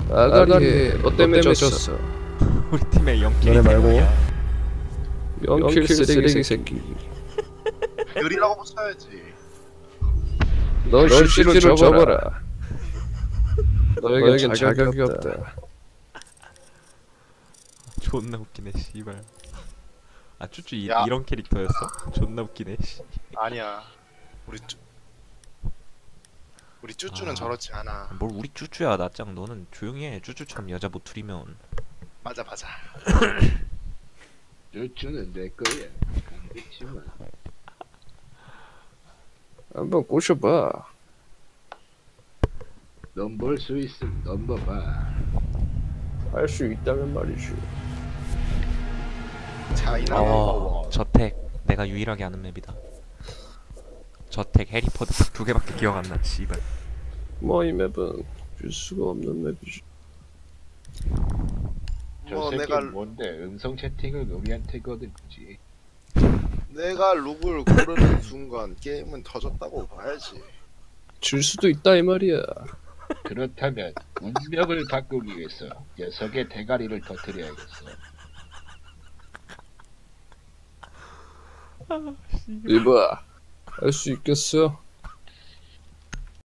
아가리 너 때문에 졌어. 우리 팀의 영킬 너네 말고. 영킬 쓰레기 새끼. 열이라고 써야지. 넌 실수로 접어라. 너에겐 자격이 없다. 존나 웃기네 씨발. 아 쭈쭈 야. 이런 캐릭터였어? 존나 웃기네 씨. 아니야. 우리 쭈쭈는 저렇지 않아. 뭘 우리 쭈쭈야 나짱. 너는 조용히 해. 쭈쭈처럼 여자 못 투리면. 맞아. 쭈쭈는 내 거야. 알겠지만. 한번 꼬셔봐. 넌 볼 수 있음 넘버봐. 할 수 있다면 말이지. 자이나 넘버원. 저택 내가 유일하게 아는 맵이다. 저택 해리포터 딱 2개밖에 기억 안 나. 씨발. 뭐 이 맵은 줄 수가 없는 맵이지. 뭐 저 새끼 내가 뭔데 음성 채팅을 우리한테 거들지. 내가 룩을 고르는 순간 게임은 터졌다고 봐야지. 줄 수도 있다 이 말이야. 그렇다면 운명을 바꾸기 위해서 녀석의 대가리를 터뜨려야겠어. 이봐, 할 수 있겠어?